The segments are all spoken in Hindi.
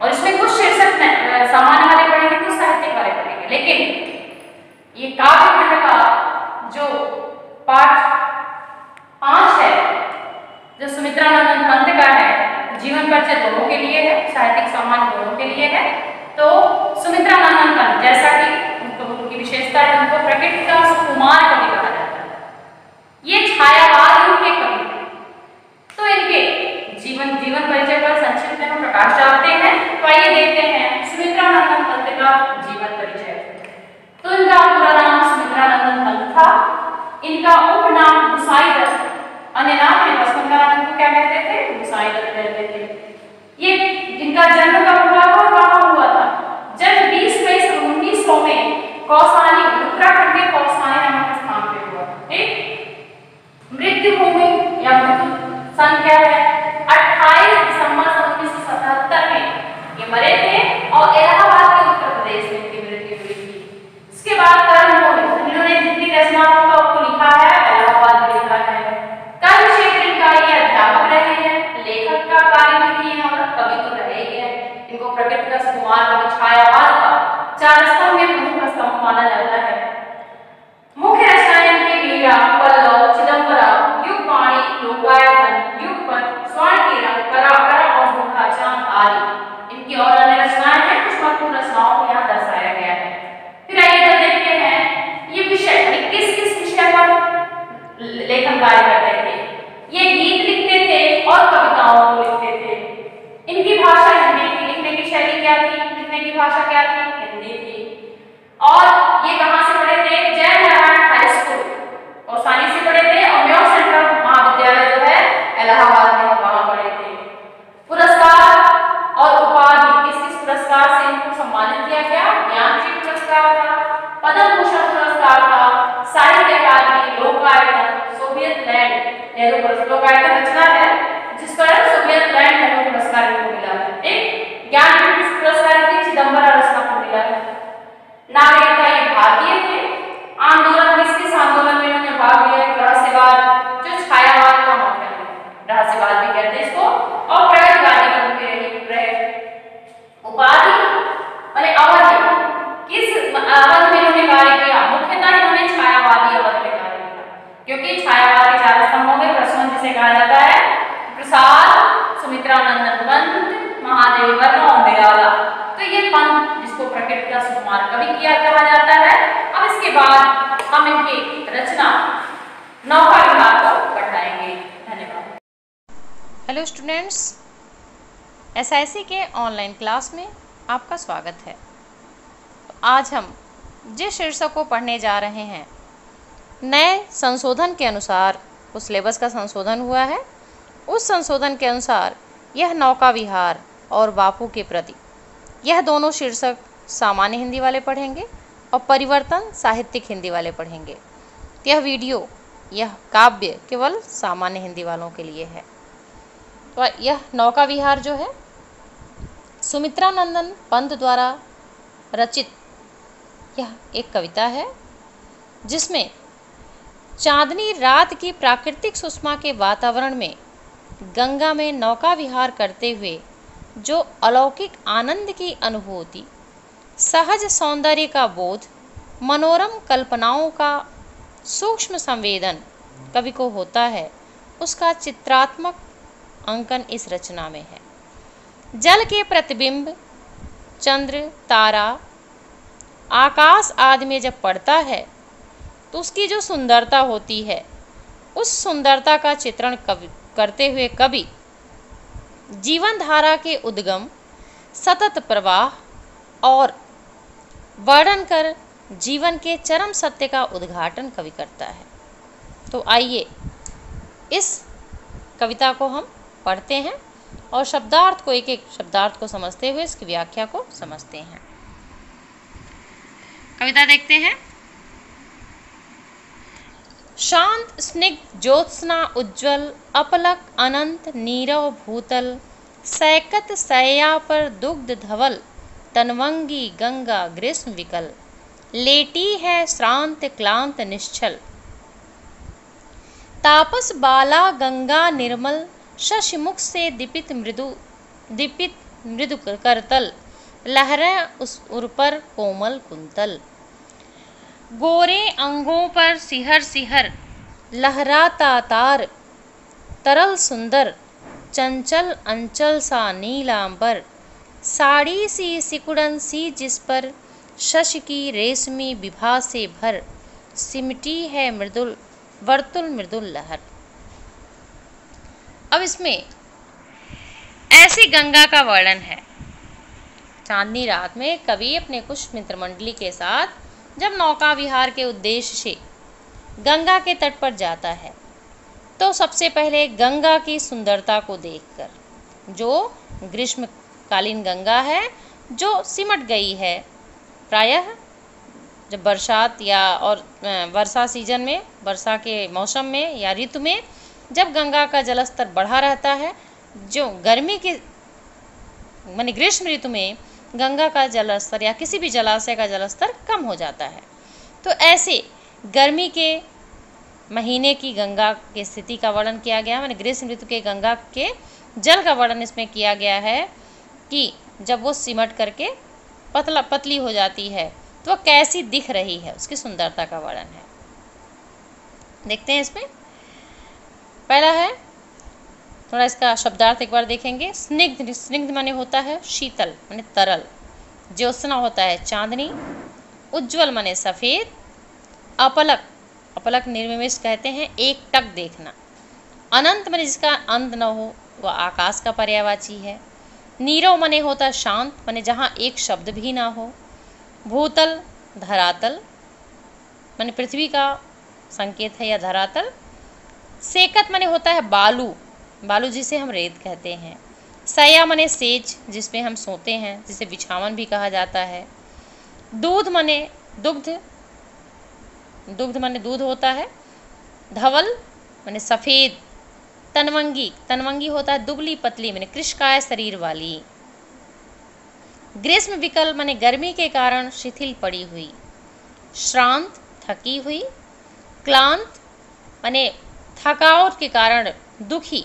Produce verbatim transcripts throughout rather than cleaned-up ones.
और इसमें कुछ शीर्षक सामान्य वाले पढ़ेंगे, कुछ साहित्यिक वाले पढ़ेंगे। लेकिन ये काव्य खंड का जो पाठ पांच है, जो सुमित्रानंदन पंत का है, जीवन परिचय दोनों के लिए है, साहित्यिक सामान्य दोनों के लिए है। तो सुमित्रानंदन पंत, जैसा कि उनको उनकी विशेषता है, उनको प्रकृति का सुकुमार कवि कहा जाता है। ये छायावाद युग के कवि हैं। तो इनके जीवन जीवन परिचय पर संक्षिप्त में हम प्रकाश डालते हैं। तो आइए देखते हैं सुमित्रानंदन पंत का जीवन परिचय। तो इनका पूरा नाम सुमित्रानंदन पंत था। इनका उपनाम गुसाई दत्त, अन्य नाम है, बचपन का नाम इनको क्या कहते थे? गुसाई दत्त कहते थे। ये जिनका जन्म कब हुआ था, कहाँ हुआ था? जब बीस मई सन उन्नीस सौ में कौसानी, उत्तराखंड के कौसानी नामक स्थान पे हुआ। ठीक, मृत्यु भूमि या मृत्यु सन क्या है? अट्ठाईस दिसंबर सन उन्नीस सौ सतहत्तर में ये मरे थे और इलाहाबाद के उत्तर प्रदेश में इनकी मृत्यु हुई थी। इसके बाद कर्म इन्होंने जितनी रचनाओं का आपको लिखा है, इलाहाबाद में लिखा है। कर्म क्षेत्र इनका ये अध्यापक रहे हैं, लेखक का कार्य भी किए हैं और कवि तो रहे ही हैं। इनको प्रकृति का सुकुमार कवि, छायावाद का चार स्तंभ में प्रमुख स्तंभ माना जाता है। मुख्य रचनाएं इनकी वीरा, पल्लव, चिदंबरा, युगवाणी, लोकायतन, युगपथ, स्वर्ण किरण, परापरा और मुखाचान आदि इनकी और अन्य रचनाएं हैं। कुछ महत्वपूर्ण रचनाओं को यहाँ दर्शाया गया है। फिर आइए इधर देखते हैं ये विषय किस किस विषय पर लेखन कार्य करते थे। ये गीत लिखते थे और कविताओं को लिखते थे। इनकी भाषा हिंदी थी। लिखने की शैली क्या थी? लिखने की भाषा क्या थी? हिंदी थी। और ये कहाँ से पढ़े थे? जय नारायण हाई स्कूल कौसानी से पढ़े थे और म्यों सेंट्रल महाविद्यालय जो है इलाहाबाद में, वहां पढ़े थे। पुरस्कार और उपाधि, किस किस पुरस्कार से इनको सम्मानित किया गया? ज्ञानपीठ पुरस्कार था, पद्म भूषण पुरस्कार था, साहित्य अकादमी, लोकायतन, सोवियत लैंड नेहरू पुरस्कार, लोकायतन रचना है जिस पर सोवियत लैंड नेहरू पुरस्कार इनको मिला है। ठीक, ज्ञानपीठ पुरस्कार इनको चिदंबरा रचना को मिला है। नागरिकता ये भारतीय थे। आंदोलन, किस किस आंदोलन में इन्होंने भाग लिया? रहस्यवाद, जो छायावाद का मुख्य है, रहस्यवाद भी कहते हैं इसको, और प्रगतिवादी का मुख्य रहे। उपाधि और अवधि, किस अवध में इन्होंने कार्य किया? मुख्यतः इन्होंने छायावादी अवध में कार्य किया, क्योंकि छायावाद के चार स्तंभों में प्रश्न जिसे कहा जाता है प्रसाद, सुमित्रानंदन पंत, महादेव वर्मा और निराला। तो ये पंत जिसको प्रकृति का सुकुमार कवि किया कहा जाता है। अब इसके बाद हम इनकी रचना नौका विहार को पढ़ाएंगे। धन्यवाद। हेलो स्टूडेंट्स, एसआईसी के ऑनलाइन क्लास में आपका स्वागत है। आज हम जिस शीर्षक को पढ़ने जा रहे हैं, नए संशोधन के अनुसार उस सिलेबस का संशोधन हुआ है, उस संशोधन के अनुसार यह नौका विहार और बापू के प्रति, यह दोनों शीर्षक सामान्य हिंदी वाले पढ़ेंगे और परिवर्तन साहित्यिक हिंदी वाले पढ़ेंगे। यह वीडियो, यह काव्य केवल सामान्य हिंदी वालों के लिए है। तो यह नौका विहार जो है सुमित्रानंदन पंत द्वारा रचित यह एक कविता है, जिसमें चांदनी रात की प्राकृतिक सुषमा के वातावरण में गंगा में नौका विहार करते हुए जो अलौकिक आनंद की अनुभूति, सहज सौंदर्य का बोध, मनोरम कल्पनाओं का सूक्ष्म संवेदन कवि को होता है, उसका चित्रात्मक अंकन इस रचना में है। जल के प्रतिबिंब, चंद्र, तारा, आकाश आदि में जब पड़ता है तो उसकी जो सुंदरता होती है, उस सुंदरता का चित्रण कवि करते हुए कवि जीवन धारा के उद्गम, सतत प्रवाह और वर्णन कर जीवन के चरम सत्य का उद्घाटन कवि करता है। तो आइए इस कविता को हम पढ़ते हैं और शब्दार्थ को, एक एक शब्दार्थ को समझते हुए इसकी व्याख्या को समझते हैं। कविता देखते हैं। शांत स्निग्ध ज्योत्सना उज्ज्वल, अपलक अनंत नीरव भूतल, सैकत सैया पर दुग्ध धवल, तनवंगी गंगा ग्रीष्म विकल, लेटी है श्रांत क्लांत निश्चल, तापस बाला गंगा निर्मल, शशिमुख से दीपित मृदु दीपित मृदु करतल, लहरें उस उर पर कोमल कुंतल। गोरे अंगों पर सिहर सिहर लहराता तार, तरल सुंदर चंचल अंचल सा नीलांबर। साड़ी सी सिकुड़न सी जिस पर शश की रेशमी विभा से भर, सिमटी है मृदुल वर्तुल मृदुल लहर। अब इसमें ऐसी गंगा का वर्णन है। चांदनी रात में कवि अपने कुछ मित्र मंडली के साथ जब नौका विहार के उद्देश्य से गंगा के तट पर जाता है तो सबसे पहले गंगा की सुंदरता को देखकर, जो ग्रीष्मकालीन गंगा है जो सिमट गई है, प्रायः जब बरसात या और वर्षा सीजन में, वर्षा के मौसम में या ऋतु में जब गंगा का जलस्तर बढ़ा रहता है, जो गर्मी के माने ग्रीष्म ऋतु में गंगा का जलस्तर या किसी भी जलाशय का जलस्तर कम हो जाता है। तो ऐसे गर्मी के महीने की गंगा की स्थिति का वर्णन किया गया, माने ग्रीष्म ऋतु के गंगा के जल का वर्णन इसमें किया गया है कि जब वो सिमट करके पतला पतली हो जाती है तो वह कैसी दिख रही है, उसकी सुंदरता का वर्णन है। देखते हैं इसमें पहला है, थोड़ा इसका शब्दार्थ एक बार देखेंगे। स्निग्ध, स्निग्ध माने होता है शीतल माने तरल, ज्योत्सना होता है चांदनी, उज्ज्वल माने सफ़ेद, अपलक, अपलक निर्विमेष कहते हैं एक टक देखना, अनंत माने जिसका अंत न हो वह आकाश का पर्यायवाची है, नीरव माने होता शांत माने जहाँ एक शब्द भी ना हो, भूतल धरातल माने पृथ्वी का संकेत है या धरातल, सेकत माने होता है बालू, बालू जिसे हम रेत कहते हैं, सया माने सेज जिसमें हम सोते हैं, जिसे बिछावन भी कहा जाता है, दूध माने दुग्ध, दुग्ध माने दूध होता है, धवल माने सफ़ेद, तनवंगी, तनवंगी होता है दुबली पतली माने कृशकाय शरीर वाली, ग्रीष्म विकल माने गर्मी के कारण शिथिल पड़ी हुई, श्रांत थकी हुई, क्लांत माने थकावट के कारण दुखी,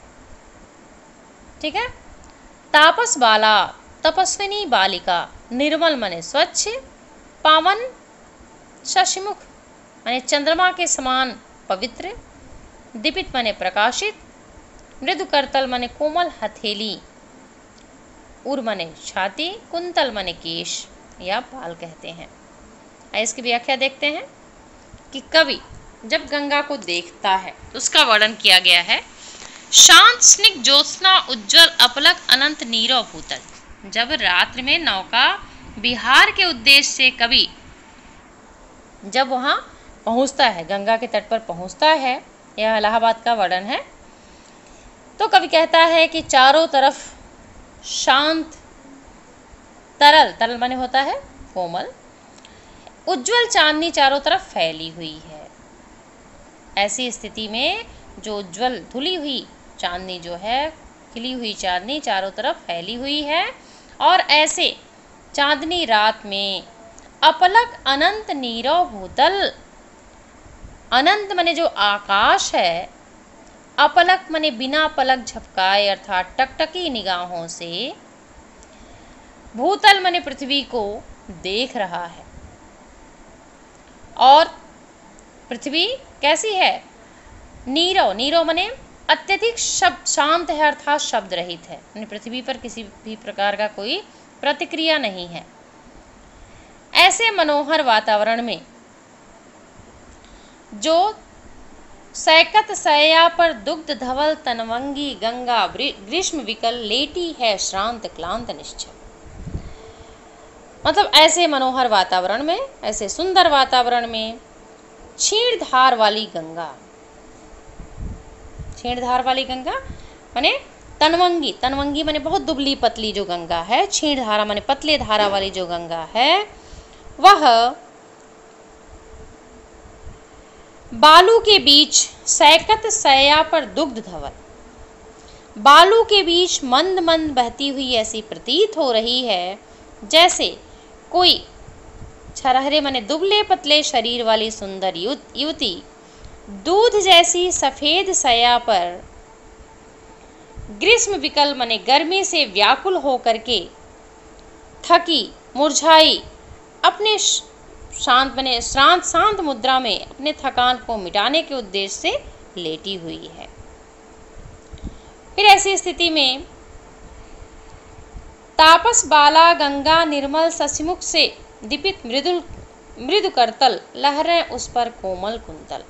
ठीक है, तापस बाला तपस्विनी बालिका, निर्मल माने स्वच्छ, पावन शशिमुख माने चंद्रमा के समान पवित्र, दीपित माने प्रकाशित, मृदु करतल माने कोमल हथेली, उर माने छाती, कुंतल माने केश या बाल कहते हैं। आइए इसकी व्याख्या देखते हैं कि कवि जब गंगा को देखता है तो उसका वर्णन किया गया है। शांत स्निग्ध ज्योत्सना उज्ज्वल अपलक अनंत नीरव भूतल। जब रात्रि में नौका विहार के उद्देश्य से कवि जब वहाँ पहुँचता है, गंगा के तट पर पहुँचता है, यह इलाहाबाद का वर्णन है, तो कवि कहता है कि चारों तरफ शांत तरल, तरल माने होता है कोमल, उज्ज्वल चांदनी चारों तरफ फैली हुई है। ऐसी स्थिति में जो उज्ज्वल धुली हुई चांदनी जो है, खिली हुई चांदनी चारों तरफ फैली हुई है, और ऐसे चांदनी रात में अपलक अनंत नीरव भूतल, अनंत माने जो आकाश है, अपलक माने बिना पलक झपकाए अर्थात टकटकी निगाहों से, भूतल माने पृथ्वी को देख रहा है। और पृथ्वी कैसी है? नीरव, नीरव माने अत्यधिक शब्द शांत है अर्थात शब्द रहित है, यानी पृथ्वी पर किसी भी प्रकार का कोई प्रतिक्रिया नहीं है। ऐसे मनोहर वातावरण में जो सैकत सया पर दुग्ध धवल तनवंगी गंगा ग्रीष्म विकल लेटी है श्रांत क्लांत निश्चल। मतलब ऐसे मनोहर वातावरण में, ऐसे सुंदर वातावरण में क्षीण धार वाली गंगा, क्षीण धार वाली गंगा माने तनवंगी, तनवंगी माने बहुत दुबली पतली जो गंगा है, क्षीण धारा माने पतले धारा वाली जो गंगा है, वह बालू के बीच सैकत सया पर दुग्ध धवल, बालू के बीच मंद मंद बहती हुई ऐसी प्रतीत हो रही है जैसे कोई छरहरे माने दुबले पतले शरीर वाली सुंदर युवती दूध जैसी सफ़ेद सया पर ग्रीष्म विकल माने गर्मी से व्याकुल होकर के थकी मुरझाई अपने शांत बने शांत शांत मुद्रा में अपने थकान को मिटाने के उद्देश्य से लेटी हुई है। फिर ऐसी स्थिति में तापस बाला गंगा निर्मल शशिमुख से दीपित मृदुल मृदु करतल लहरें उस पर कोमल कुंतल।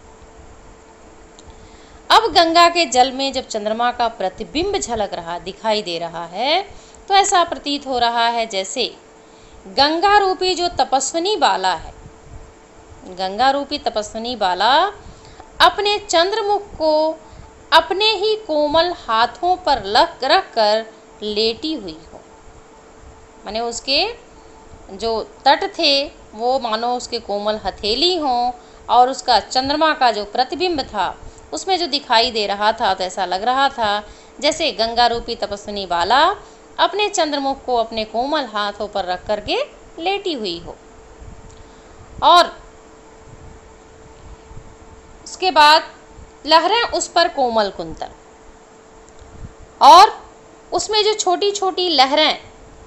अब गंगा के जल में जब चंद्रमा का प्रतिबिंब झलक रहा दिखाई दे रहा है तो ऐसा प्रतीत हो रहा है जैसे गंगा रूपी जो तपस्विनी बाला है, गंगा रूपी तपस्विनी बाला अपने चंद्रमुख को अपने ही कोमल हाथों पर रख रख कर लेटी हुई हो। माने उसके जो तट थे वो मानो उसके कोमल हथेली हों और उसका चंद्रमा का जो प्रतिबिंब था उसमें जो दिखाई दे रहा था तो ऐसा लग रहा था जैसे गंगा रूपी तपस्विनी बाला अपने चंद्रमुख को अपने कोमल हाथों पर रख करके लेटी हुई हो। और उसके बाद लहरें उस पर कोमल कुंतल, और उसमें जो छोटी छोटी लहरें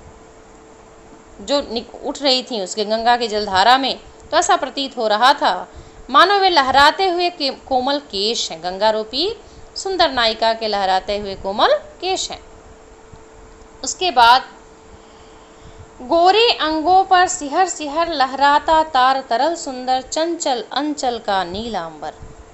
जो उठ रही थी उसके गंगा के जलधारा में तो ऐसा प्रतीत हो रहा था मानो वे लहराते हुए के कोमल केश हैं, गंगा रूपी सुंदर नायिका के लहराते हुए कोमल केश हैं। उसके बाद गोरे अंगों पर सिहर सिहर लहराता तार तरल सुंदर चंचल अंचल का नीलांबर।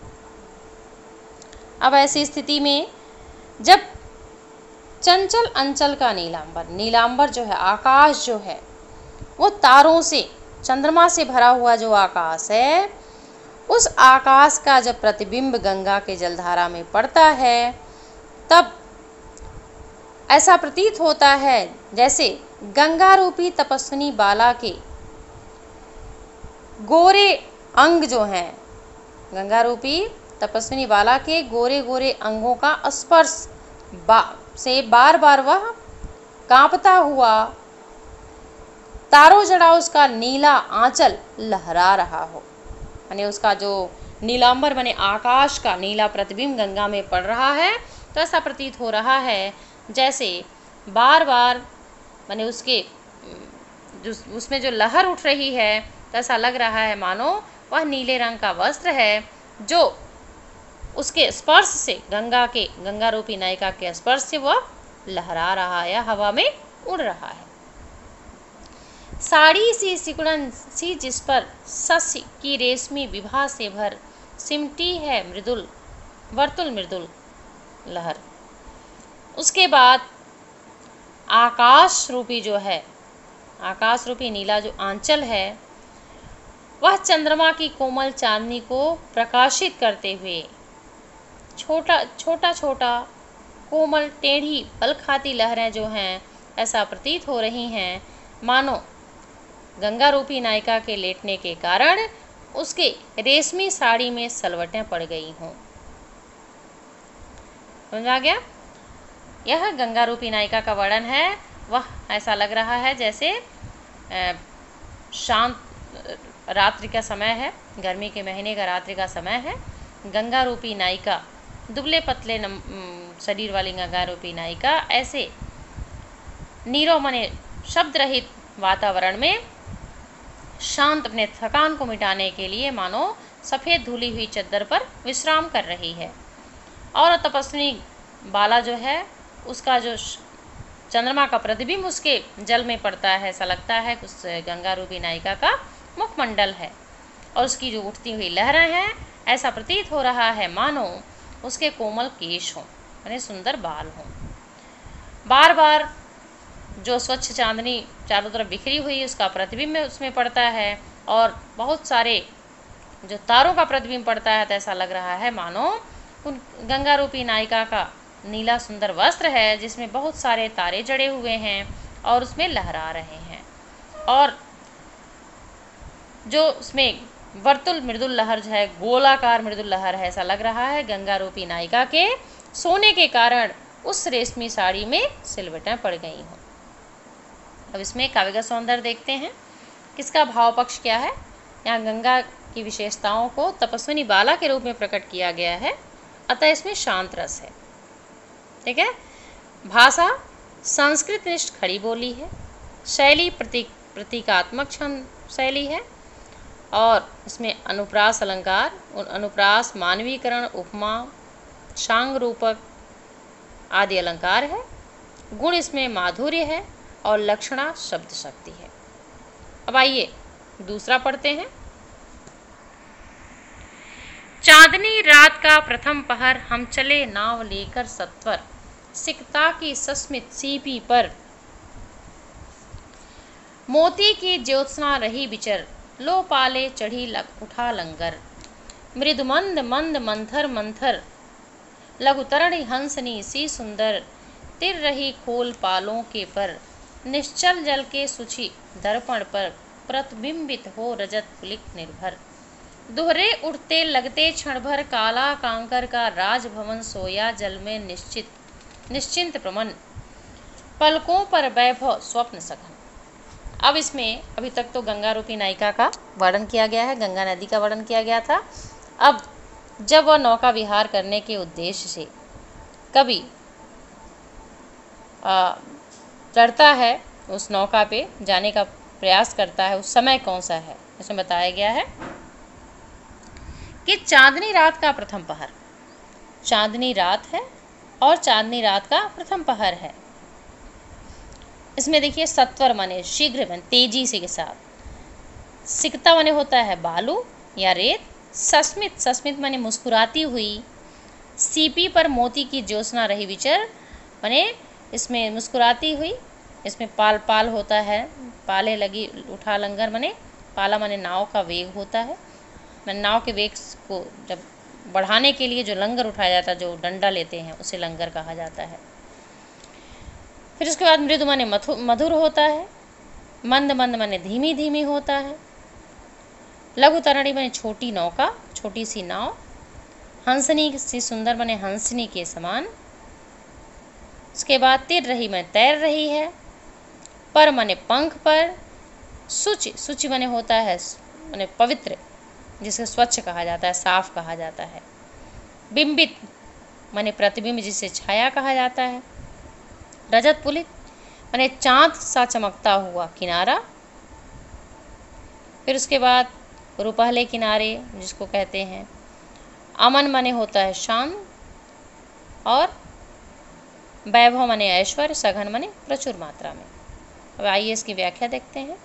अब ऐसी स्थिति में जब चंचल अंचल का नीलांबर, नीलांबर जो है आकाश जो है वो तारों से चंद्रमा से भरा हुआ जो आकाश है उस आकाश का जब प्रतिबिंब गंगा के जलधारा में पड़ता है तब ऐसा प्रतीत होता है जैसे गंगा रूपी तपस्विनी बाला के गोरे अंग जो हैं, गंगा रूपी तपस्विनी बाला के गोरे गोरे अंगों का स्पर्श बा, से बार बार वह कांपता हुआ तारों जड़ा उसका नीला आंचल लहरा रहा हो। माने उसका जो नीलांबर माने आकाश का नीला प्रतिबिंब गंगा में पड़ रहा है तो ऐसा प्रतीत हो रहा है जैसे बार बार माने उसके जो उसमें जो लहर उठ रही है तो ऐसा लग रहा है मानो वह नीले रंग का वस्त्र है जो उसके स्पर्श से गंगा के गंगा रूपी नायिका के स्पर्श से वह लहरा रहा है, हवा में उड़ रहा है। साड़ी सी सिकुड़न सी जिस पर शशि की रेशमी विभा से भर सिमटी है मृदुल वर्तुल मृदुल लहर। उसके बाद आकाश रूपी जो है आकाश रूपी नीला जो आंचल है वह चंद्रमा की कोमल चांदनी को प्रकाशित करते हुए छोटा छोटा छोटा कोमल टेढ़ी पल खाती लहरें जो हैं ऐसा प्रतीत हो रही हैं मानो गंगा रूपी नायिका के लेटने के कारण उसके रेशमी साड़ी में सलवटें पड़ गई हों। समझ आ गया? यह गंगा रूपी नायिका का वर्णन है। वह ऐसा लग रहा है जैसे शांत रात्रि का समय है, गर्मी के महीने का रात्रि का समय है। गंगा रूपी नायिका, दुबले पतले शरीर वाली गंगा रूपी नायिका ऐसे नीरव मने शब्द रहित वातावरण में शांत अपने थकान को मिटाने के लिए मानो सफ़ेद धुली हुई चद्दर पर विश्राम कर रही है। और तपस्विनी बाला जो है उसका जो चंद्रमा का प्रतिबिंब उसके जल में पड़ता है, ऐसा लगता है उस गंगा रूपी नायिका का मुखमंडल है और उसकी जो उठती हुई लहरें हैं ऐसा प्रतीत हो रहा है मानो उसके कोमल केश हों, यानी सुंदर बाल हों। बार बार जो स्वच्छ चांदनी चारों तरफ बिखरी हुई उसका प्रतिबिंब उसमें पड़ता है और बहुत सारे जो तारों का प्रतिबिंब पड़ता है तो ऐसा लग रहा है मानो उन गंगा रूपी नायिका का नीला सुंदर वस्त्र है जिसमें बहुत सारे तारे जड़े हुए हैं और उसमें लहरा रहे हैं। और जो उसमें वर्तुल मृदुल लहर जो है, गोलाकार मृदुल लहर है, ऐसा लग रहा है गंगा रूपी नायिका के सोने के कारण उस रेशमी साड़ी में सिलवटें पड़ गई हों। अब इसमें काव्य का सौंदर्य देखते हैं, किसका भाव पक्ष क्या है। यहाँ गंगा की विशेषताओं को तपस्विनी बाला के रूप में प्रकट किया गया है, अतः इसमें शांत रस है। ठीक है। भाषा संस्कृतनिष्ठ खड़ी बोली है। शैली प्रतीक प्रतीकात्मक छंद शैली है और इसमें अनुप्रास अलंकार, अनुप्रास, मानवीकरण, उपमा, शांग रूपक आदि अलंकार है। गुण इसमें माधुर्य है और लक्षणा शब्द शक्ति है। अब आइए दूसरा पढ़ते हैं। चांदनी रात का प्रथम पहर, हम चले नाव लेकर सत्वर, सिकता की सस्मित सीपी पर, मोती की ज्योत्सना रही बिचर, लो पाले चढ़ी लग उठा लंगर, मृदु मंद मंद मंथर मंथर, लघुतरणी हंसनी सी सुंदर, तिर रही खोल पालों के पर, निश्चल जल के सुचि दर्पण पर, प्रतिबिंबित हो रजत पुलिक निर्भर, दोहरे उठते लगते क्षण भर, काला कांकर का राजभवन सोया जल में निश्चित निश्चिंत प्रमन, पलकों पर वैभव स्वप्न सघन। अब इसमें अभी तक तो गंगा रूपी नायिका का वर्णन किया गया है, गंगा नदी का वर्णन किया गया था। अब जब वह नौका विहार करने के उद्देश्य से कभी चढ़ता है, उस नौका पे जाने का प्रयास करता है, उस समय कौन सा है, इसमें बताया गया है कि चांदनी रात का प्रथम पहर, चांदनी रात है और चांदनी रात का प्रथम पहर है। इसमें देखिए सत्वर माने शीघ्र माने तेजी से के साथ, सिकता माने होता है बालू या रेत, सस्मित सस्मित माने मुस्कुराती हुई, सीपी पर मोती की ज्योत्सना रही विचर माने इसमें मुस्कुराती हुई, इसमें पाल पाल होता है, पाले लगी, उठा लंगर माने पाला माने नाव का वेग होता है, मैंने नाव के वेग को जब बढ़ाने के लिए जो लंगर उठाया जाता है, जो डंडा लेते हैं, उसे लंगर कहा जाता है। फिर उसके बाद मृदु माने मधुर होता है, मंद मंद माने धीमी धीमी होता है, लघु तरणी माने छोटी नौका, छोटी सी नाव, हंसनी सी सुंदर माने हंसनी के समान। उसके बाद तिर रही माने तैर रही है, पर माने पंख पर, सुचि सुचि माने होता है माने पवित्र, जिसे स्वच्छ कहा जाता है, साफ कहा जाता है, बिंबित माने प्रतिबिंब, जिसे छाया कहा जाता है, रजत पुलित माने चांद सा चमकता हुआ किनारा। फिर उसके बाद रुपहले किनारे जिसको कहते हैं, अमन माने होता है शांत, और वैभव माने ऐश्वर्य, सघन माने प्रचुर मात्रा में। अब आइए इसकी व्याख्या देखते हैं।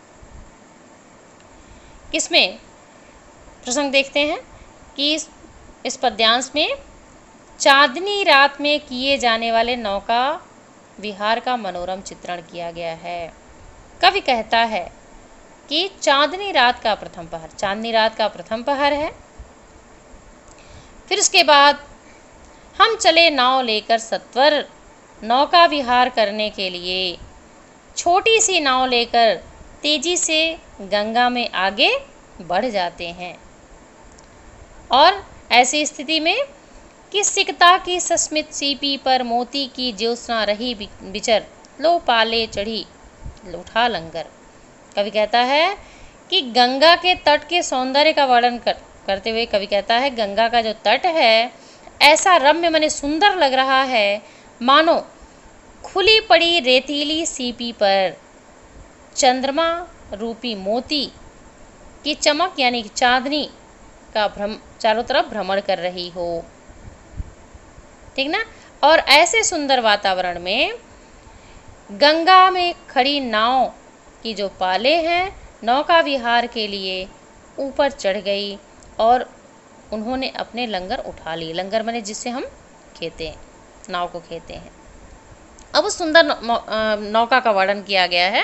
किसमें प्रसंग देखते हैं कि इस, इस पद्यांश में चांदनी रात में किए जाने वाले नौका विहार का मनोरम चित्रण किया गया है। कवि कहता है कि चांदनी रात का प्रथम पहर, चांदनी रात का प्रथम पहर है। फिर उसके बाद हम चले नाव लेकर सत्वर, नौका विहार करने के लिए छोटी सी नाव लेकर तेजी से गंगा में आगे बढ़ जाते हैं, और ऐसी स्थिति में कि सिकता की सस्मित सीपी पर मोती की ज्योत्सना रही बिचर, लो पाले चढ़ी उठा लंगर। कवि कहता है कि गंगा के तट के सौंदर्य का वर्णन कर, करते हुए कवि कहता है गंगा का जो तट है ऐसा रम्य माने सुंदर लग रहा है, मानो खुली पड़ी रेतीली सीपी पर चंद्रमा रूपी मोती की चमक यानी चांदनी का भ्रम चारों तरफ भ्रमण कर रही हो, ठीक ना। और ऐसे सुंदर वातावरण में गंगा में खड़ी नाव की जो पाले हैं, नौका विहार के लिए ऊपर चढ़ गई और उन्होंने अपने लंगर उठा लिए। लंगर माने जिससे हम खेते हैं, नाव को खेते हैं। अब उस सुंदर नौका का वर्णन किया गया है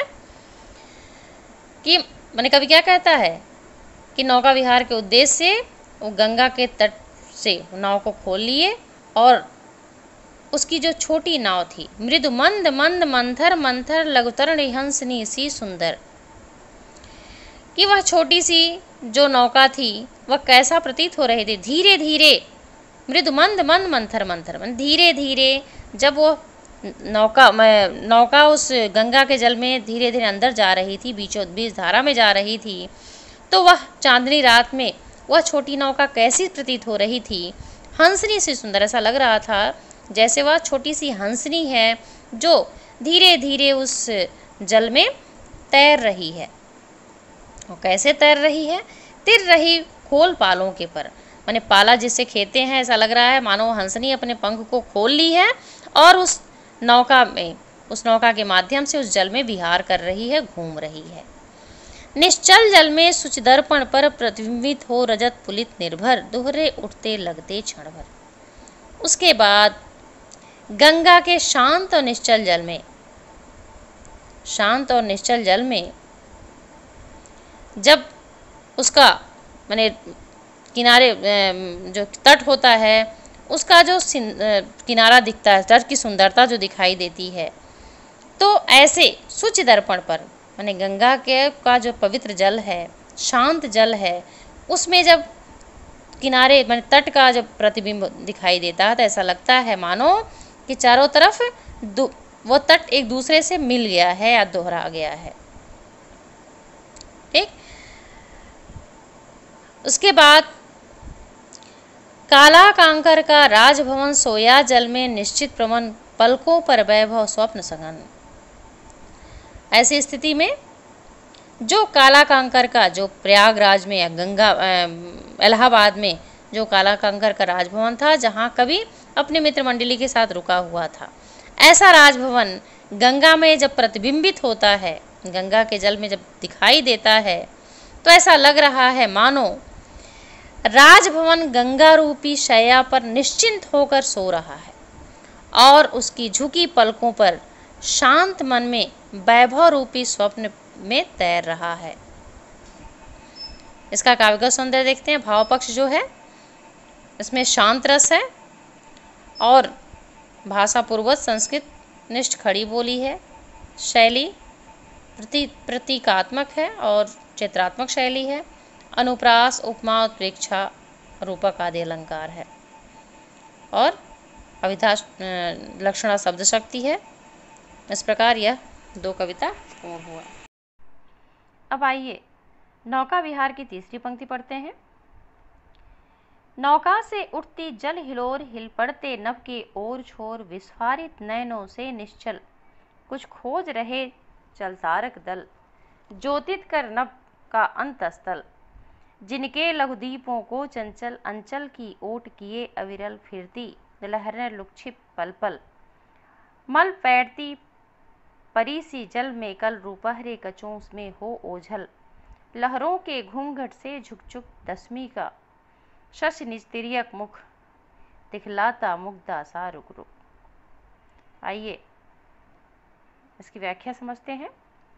कि मैंने कभी क्या कहता है कि नौका विहार के उद्देश्य से वो गंगा के तट से नाव को खोल लिए, और उसकी जो छोटी नाव थी, मृदु मंद मंद मंथर मंथर लघुतरणी हंसनी सी सुंदर, कि वह छोटी सी जो नौका थी वह कैसा प्रतीत हो रही थी, धीरे धीरे मृदु मंद मंद मंथर मंथर मन धीरे धीरे जब वो नौका नौका उस गंगा के जल में धीरे धीरे अंदर जा रही थी, बीचों बीच धारा में जा रही थी, तो वह चांदनी रात में वह छोटी नौका कैसी प्रतीत हो रही थी, हंसनी सी सुंदर, ऐसा लग रहा था जैसे वह छोटी सी हंसनी है जो धीरे धीरे उस जल में तैर रही है। और कैसे तैर रही है? तिर रही खोल पालों के पर, माने पाला जिसे खेते हैं, ऐसा लग रहा है मानो हंसनी अपने पंख को खोल ली है और उस नौका में उस नौका के माध्यम से उस जल में विहार कर रही है, घूम रही है। निश्चल जल में सुच दर्पण पर प्रतिबिंबित हो रजत पुलित निर्भर, दोहरे उठते लगते क्षण भर। उसके बाद गंगा के शांत और निश्चल जल में शांत और निश्चल जल में जब उसका माने किनारे जो तट होता है उसका जो किनारा दिखता है, तट की सुंदरता जो दिखाई देती है, तो ऐसे सुच दर्पण पर माने गंगा के का जो पवित्र जल है, शांत जल है, उसमें जब किनारे माने तट का जब प्रतिबिंब दिखाई देता है तो ऐसा लगता है मानो कि चारों तरफ वो तट एक दूसरे से मिल गया है या दोहरा गया है। ठीक, उसके बाद काला कांकर का राजभवन सोया जल में निश्चित प्रमन, पलकों पर वैभव स्वप्न सघन। ऐसी स्थिति में जो काला कांकर का जो प्रयागराज में या गंगा इलाहाबाद में जो काला कांकर का राजभवन था, जहाँ कवि अपने मित्र मंडली के साथ रुका हुआ था, ऐसा राजभवन गंगा में जब प्रतिबिंबित होता है, गंगा के जल में जब दिखाई देता है, तो ऐसा लग रहा है मानो राजभवन गंगा रूपी शैया पर निश्चिंत होकर सो रहा है और उसकी झुकी पलकों पर शांत मन में वैभव रूपी स्वप्न में तैर रहा है। इसका काव्यगत सौंदर्य देखते हैं। भाव पक्ष जो है इसमें शांत रस है और भाषा पूर्वक संस्कृत निष्ठ खड़ी बोली है। शैली प्रति प्रतीकात्मक है और चित्रात्मक शैली है। अनुप्रास, उपमा, उत्प्रेक्षा, रूपक आदि अलंकार है और अविधा लक्षणा शब्द शक्ति है। इस प्रकार यह दो कविता पूर्ण हुआ। अब आइए नौका विहार की तीसरी पंक्ति पढ़ते हैं। नौका से उठती जल हिलोर, हिल पड़ते नभ के ओर छोर, विस्फारित नयनों से निश्चल कुछ खोज रहे चल तारक दल, ज्योतित कर नभ का अंतस्थल, जिनके लघुदीपों को चंचल अंचल की ओट किए अविरल फिरती, लहरें लुक्षिप पल पल, मल पैरती परी सी जल में कल रूपहरे कचों में हो ओझल, लहरों के घूंघट से झुक झुक दसवीं का शश निस्तिरियक मुख, दिखलाता मुग्धा सा रुक रुक। आइए इसकी व्याख्या समझते हैं।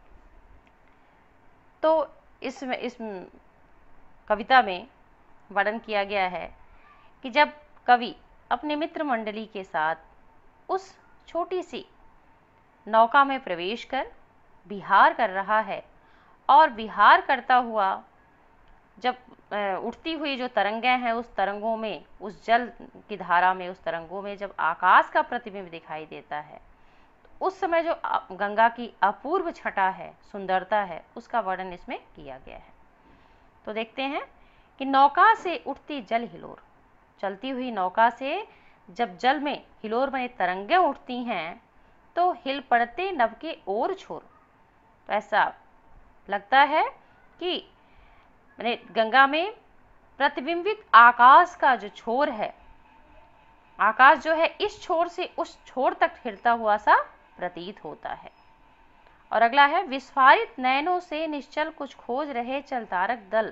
तो इसमें इस कविता में वर्णन किया गया है कि जब कवि अपने मित्र मंडली के साथ उस छोटी सी नौका में प्रवेश कर विहार कर रहा है और विहार करता हुआ जब उठती हुई जो तरंगें हैं उस तरंगों में, उस जल की धारा में, उस तरंगों में जब आकाश का प्रतिबिंब दिखाई देता है, तो उस समय जो गंगा की अपूर्व छटा है, सुंदरता है, उसका वर्णन इसमें किया गया है। तो देखते हैं कि नौका से उठती जल हिलोर, चलती हुई नौका से जब जल में हिलोर में तरंगें उठती हैं तो हिल पड़ते नभ के ओर छोर। तो ऐसा लगता है कि मैंने गंगा में प्रतिबिंबित आकाश का जो छोर है, आकाश जो है इस छोर से उस छोर तक हिलता हुआ सा प्रतीत होता है। और अगला है विस्फारित नयनों से निश्चल कुछ खोज रहे चल तारक दल।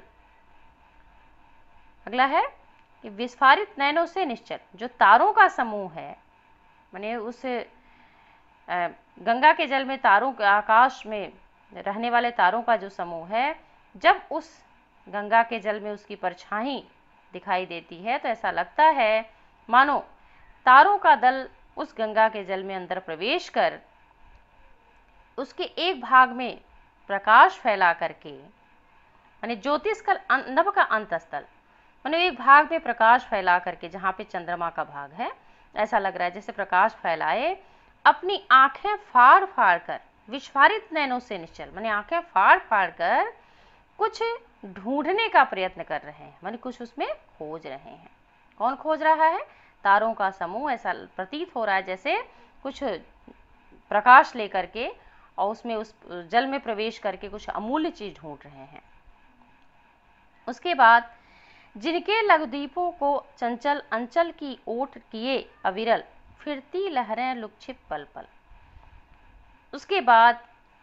अगला है कि विस्फारित नयनों से निश्चल, जो तारों का समूह है, माने उस गंगा के जल में तारों के आकाश में रहने वाले तारों का जो समूह है, जब उस गंगा के जल में उसकी परछाई दिखाई देती है तो ऐसा लगता है मानो तारों का दल उस गंगा के जल में अंदर प्रवेश कर उसके एक भाग में प्रकाश फैला करके, माने ज्योतिष का नभ का अंतस्थल, माने एक भाग में प्रकाश फैला करके, जहाँ पे चंद्रमा का भाग है, ऐसा लग रहा है जैसे प्रकाश फैलाए, अपनी आंखें फाड़ फाड़ कर, विस्फारित नयनों से निश्चल, माने आंखें फाड़ फाड़ कर कुछ ढूंढने का प्रयत्न कर रहे हैं, माने कुछ उसमें खोज रहे हैं। कौन खोज रहा है? तारों का समूह, ऐसा प्रतीत हो रहा है जैसे कुछ प्रकाश लेकर के और उसमें उस जल में प्रवेश करके कुछ अमूल्य चीज ढूंढ रहे हैं। उसके बाद जिनके लघुद्वीपों को चंचल अंचल की ओट किए अविरल, फिरती लहरें लुक्षिप पल पल। उसके बाद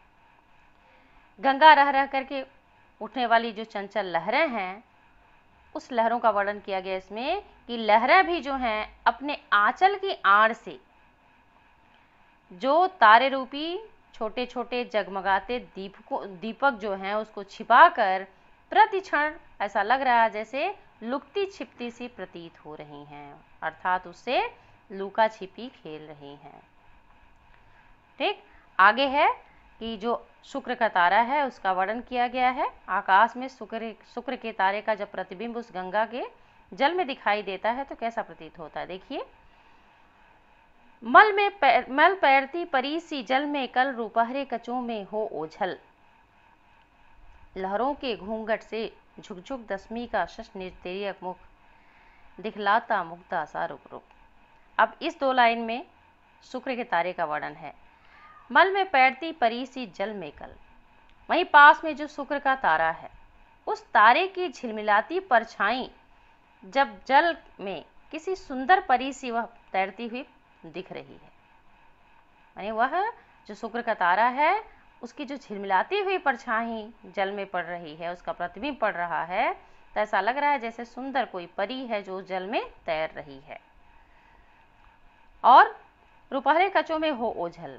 गंगा रह रह करके उठने वाली जो चंचल लहरें हैं, उस लहरों का वर्णन किया गया इसमें कि लहरें भी जो हैं अपने आंचल की आड़ से जो तारे रूपी छोटे छोटे जगमगाते दीपकों दीपक जो हैं उसको छिपाकर प्रति क्षण ऐसा लग रहा है जैसे लुकती छिपती सी प्रतीत हो रही हैं, अर्थात उससे लुका छिपी खेल रही हैं। ठीक, आगे है कि जो शुक्र का तारा है उसका वर्णन किया गया है। आकाश में शुक्र शुक्र के तारे का जब प्रतिबिंब उस गंगा के जल में दिखाई देता है तो कैसा प्रतीत होता है, देखिए। मल में पैर, मल पैरती परी सी जल में कल रुपहरे कचों में हो ओझल, लहरों के घूंघट से झुकझुक दसवीं का शश निर्तेरियक मुख, दिखलाता मुग्धा सा रुक रुक। अब इस दो लाइन में शुक्र के तारे का वर्णन है। मल में पैरती परी सी जल में कल, वहीं पास में जो शुक्र का तारा है उस तारे की झिलमिलाती परछाई जब जल में किसी सुंदर परी सी वह तैरती हुई दिख रही है, यानी वह जो शुक्र का तारा है उसकी जो झिलमिलाती हुई परछाई जल में पड़ रही है, उसका प्रतिबिंब पड़ रहा है, तो ऐसा लग रहा है जैसे सुंदर कोई परी है जो जल में तैर रही है। और रुपहरे कचों में हो ओझल,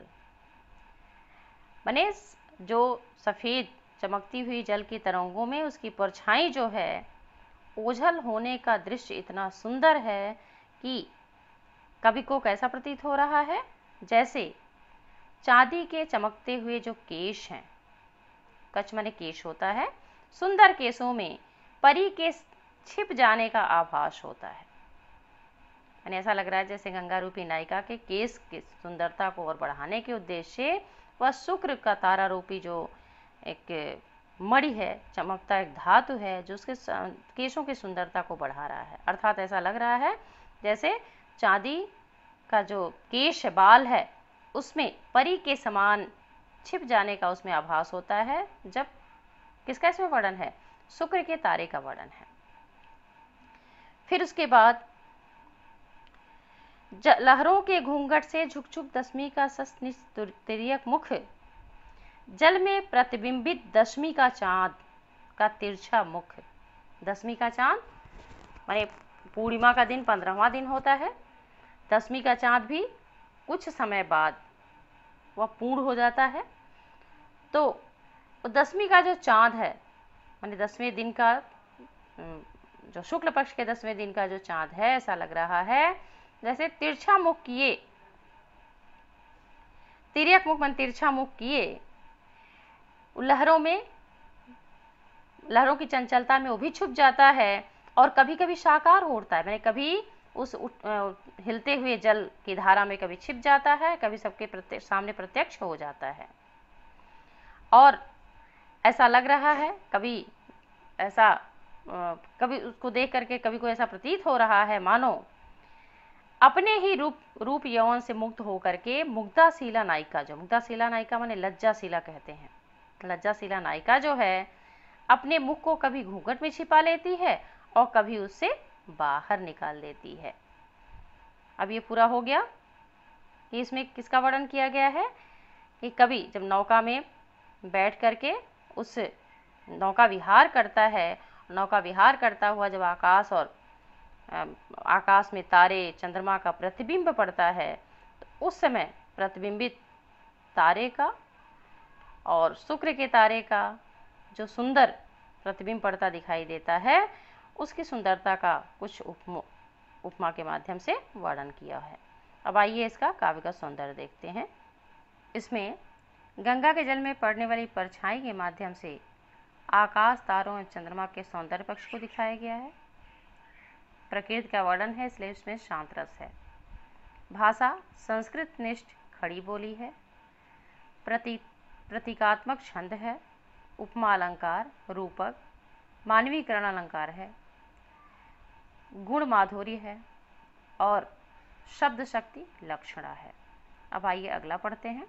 माने जो सफेद चमकती हुई जल की तरंगों में उसकी परछाई जो है ओझल होने का दृश्य इतना सुंदर है कि कवि को कैसा प्रतीत हो रहा है, जैसे चांदी के चमकते हुए जो केश हैं, कच माने केश होता है, सुंदर केशों में परी के छिप जाने का आभास होता है। यानी ऐसा लग रहा है जैसे गंगा रूपी नायिका के केश की सुंदरता को और बढ़ाने के उद्देश्य से वह शुक्र का तारा रूपी जो एक मणि है, चमकता एक धातु है जो उसके केशों की सुंदरता को बढ़ा रहा है, अर्थात ऐसा लग रहा है जैसे चांदी का जो केश बाल है उसमें परी के समान छिप जाने का उसमें आभास होता है। जब किसका इसमें वर्णन है, शुक्र के तारे का वर्णन है। फिर उसके बाद लहरों के घूंघट से झुक झुक दसवीं का सस तिर्यक मुख, जल में प्रतिबिंबित दशमी का चांद का तिरछा मुख। दसवीं का चांद माने पूर्णिमा का दिन पंद्रहवां दिन होता है, दसवीं का चांद भी कुछ समय बाद वह पूर्ण हो जाता है। तो दसवीं का जो चांद है माने दसवें दिन का जो शुक्ल पक्ष के दसवें दिन का जो चांद है, ऐसा लग रहा है जैसे तिरछा मुख किए, तिर्यक मुख मन तिरछा मुख किए लहरों में, लहरों की चंचलता में वो भी छुप जाता है और कभी कभी साकार होता है, मैंने कभी उस उठ, हिलते हुए जल की धारा में कभी छिप जाता है, कभी सबके प्रत्य, सामने प्रत्यक्ष हो जाता है। और ऐसा लग रहा है कभी ऐसा कभी उसको देख करके कभी को ऐसा प्रतीत हो रहा है मानो अपने ही रूप रूप यौवन से मुक्त होकर के मुग्धाशीला नायिका, जो मुग्धाशीला नायिका माने लज्जाशीला कहते हैं, लज्जाशीला नायिका जो है अपने मुख को कभी घूंघट में छिपा लेती है और कभी उससे बाहर निकाल देती है। अब ये पूरा हो गया कि इसमें किसका वर्णन किया गया है कि कभी जब नौका में बैठ करके उस नौका विहार करता है, नौका विहार करता हुआ जब आकाश और आकाश में तारे चंद्रमा का प्रतिबिंब पड़ता है तो उस समय प्रतिबिंबित तारे का और शुक्र के तारे का जो सुंदर प्रतिबिंब पड़ता दिखाई देता है, उसकी सुंदरता का कुछ उपमा के माध्यम से वर्णन किया है। अब आइए इसका काव्य का सौंदर्य देखते हैं। इसमें गंगा के जल में पड़ने वाली परछाई के माध्यम से आकाश, तारों और चंद्रमा के सौंदर्य पक्ष को दिखाया गया है। प्रकृति का वर्णन है, इसलिए इसमें शांत रस है। भाषा संस्कृत निष्ठ खड़ी बोली है। प्रति प्रतीकात्मक छंद है। उपमा अलंकार, रूपक, मानवीकरण अलंकार है। गुण माधुर्य है। और शब्द शक्ति लक्षणा है। अब आइए अगला पढ़ते हैं।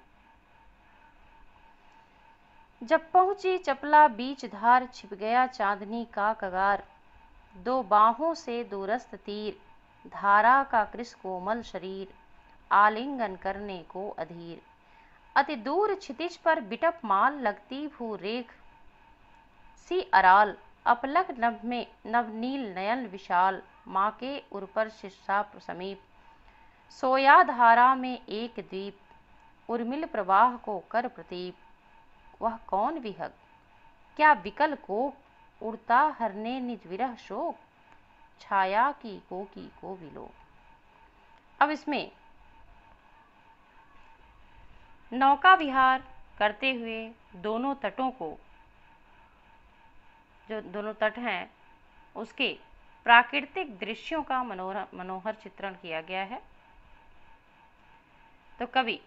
जब पहुंची चपला बीच धार, छिप गया चांदनी का कगार, दो बाहों से दूरस्थ तीर, धारा का कृष कोमल शरीर, आलिंगन करने को अधीर, अति दूर क्षितिज पर बिटप माल, लगती भू रेख सी अराल, अपलक नभ में नवनील नयन विशाल, माँ के उर पर शिशा समीप, सोया धारा में एक द्वीप, उर्मिल प्रवाह को कर प्रतीप, वह कौन विहग क्या विकल कोप, उड़ता हरने निज विरह शोक, छाया की को की को विलोप। अब इसमें नौका विहार करते हुए दोनों तटों को, जो दोनों तट हैं उसके प्राकृतिक दृश्यों का मनोहर मनोहर चित्रण किया गया है। तो कवि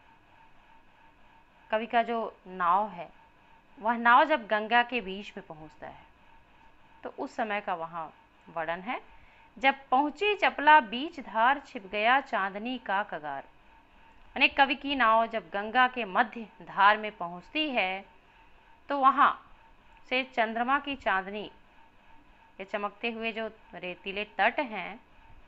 कवि का जो नाव है, वह नाव जब गंगा के बीच में पहुंचता है तो उस समय का वहाँ वर्णन है। जब पहुंची चपला बीच धार, छिप गया चांदनी का कगार। यानी कवि की नाव जब गंगा के मध्य धार में पहुंचती है तो वहाँ से चंद्रमा की चांदनी, ये चमकते हुए जो रेतीले तट हैं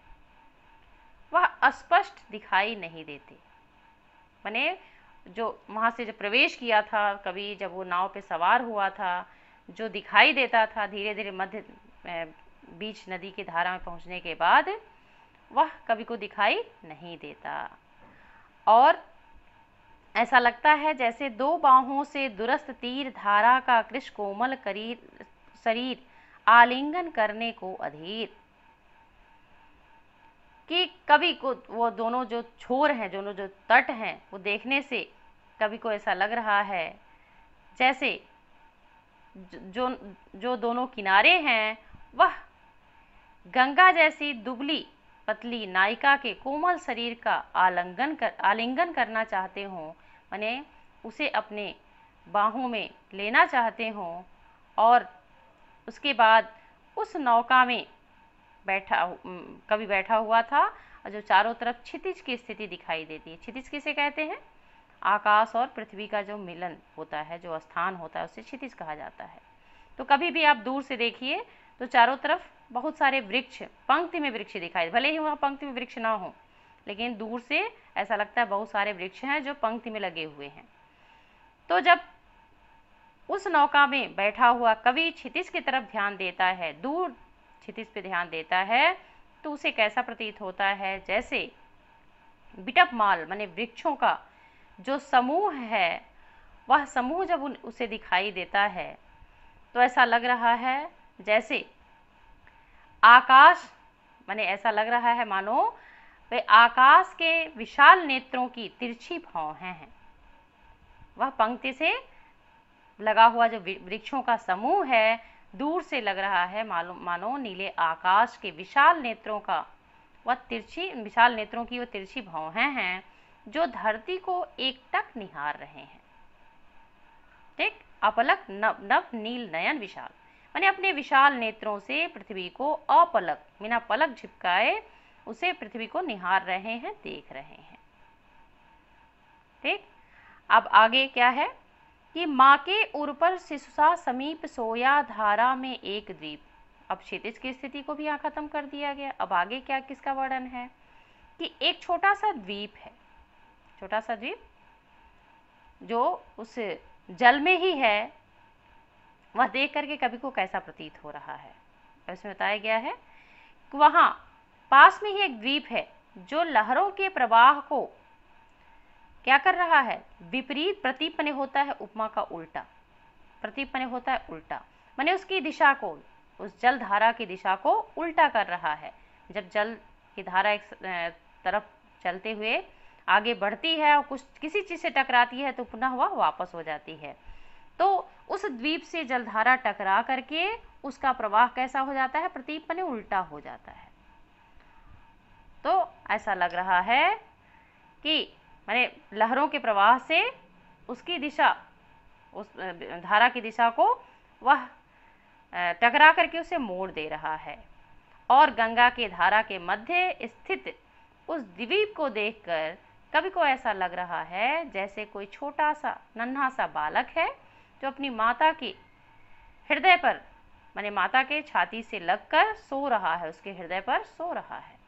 वह स्पष्ट दिखाई नहीं देते। माने जो वहाँ से जो प्रवेश किया था कवि, जब वो नाव पे सवार हुआ था, जो दिखाई देता था धीरे धीरे मध्य बीच नदी की धारा में पहुँचने के बाद, वह कवि को दिखाई नहीं देता और ऐसा लगता है जैसे दो बाहों से दुरस्त तीर, धारा का कृष कोमल करीर शरीर, आलिंगन करने को अधीर। कि कवि को वो दोनों जो छोर हैं, दोनों जो तट हैं, वो देखने से कवि को ऐसा लग रहा है जैसे जो जो दोनों किनारे हैं वह गंगा जैसी दुबली पतली नायिका के कोमल शरीर का आलिंगन कर आलिंगन करना चाहते हों, माने उसे अपने बाहों में लेना चाहते हों और उसके बाद उस नौका में बैठा कवि बैठा हुआ था और जो चारों तरफ क्षितिज की स्थिति दिखाई देती है। क्षितिज किसे कहते हैं? आकाश और पृथ्वी का जो मिलन होता है, जो स्थान होता है, उसे क्षितिज कहा जाता है। तो कभी भी आप दूर से देखिए तो चारों तरफ बहुत सारे वृक्ष, पंक्ति में वृक्ष दिखाई, भले ही वहाँ पंक्ति में वृक्ष ना हो, लेकिन दूर से ऐसा लगता है बहुत सारे वृक्ष हैं जो पंक्ति में लगे हुए हैं। तो जब उस नौका में बैठा हुआ कवि क्षितिज की तरफ ध्यान देता है, दूर क्षितिज पे ध्यान देता है, तो उसे कैसा प्रतीत होता है? जैसे बिटप माल माने वृक्षों का जो समूह है, वह समूह जब उसे दिखाई देता है तो ऐसा लग रहा है जैसे आकाश, माने ऐसा लग रहा है मानो वे आकाश के विशाल नेत्रों की तिरछी भौहें हैं। वह पंक्ति से लगा हुआ जो वृक्षों का समूह है, दूर से लग रहा है मालूम मानो नीले आकाश के विशाल नेत्रों का वह तिरछी विशाल नेत्रों की वह तिरछी भौहें हैं जो धरती को एकटक निहार रहे हैं। ठीक, अपलक नव नव नील नयन विशाल, माने अपने विशाल नेत्रों से पृथ्वी को अपलक बिना पलक झिपकाए उसे पृथ्वी को निहार रहे हैं, देख रहे हैं। ठीक, अब आगे क्या है कि माँ के उर पर शिशुसा समीप, सोया धारा में एक द्वीप। अब क्षितिज की स्थिति को भी यहाँ खत्म कर दिया गया। अब आगे क्या किसका वर्णन है कि एक छोटा सा द्वीप है, छोटा सा द्वीप जो उस जल में ही है, वह देख करके कवि को कैसा प्रतीत हो रहा है। इसमें बताया गया है कि वहाँ पास में ही एक द्वीप है जो लहरों के प्रवाह को क्या कर रहा है? विपरीत प्रतीप मने होता है उपमा का उल्टा, प्रतीप मने होता है उल्टा, माने उसकी दिशा को, उस जल धारा की दिशा को उल्टा कर रहा है। जब जल की धारा एक तरफ चलते हुए आगे बढ़ती है और कुछ किसी चीज़ से टकराती है तो पुनः वह वापस हो जाती है। तो उस द्वीप से जलधारा टकरा करके उसका प्रवाह कैसा हो जाता है? प्रतीप मने उल्टा हो जाता है। तो ऐसा लग रहा है कि माने लहरों के प्रवाह से उसकी दिशा, उस धारा की दिशा को वह टकरा करके उसे मोड़ दे रहा है और गंगा के धारा के मध्य स्थित उस द्वीप को देखकर कवि को ऐसा लग रहा है जैसे कोई छोटा सा नन्हा सा बालक है जो अपनी माता की हृदय पर, माने माता के छाती से लगकर सो रहा है, उसके हृदय पर सो रहा है।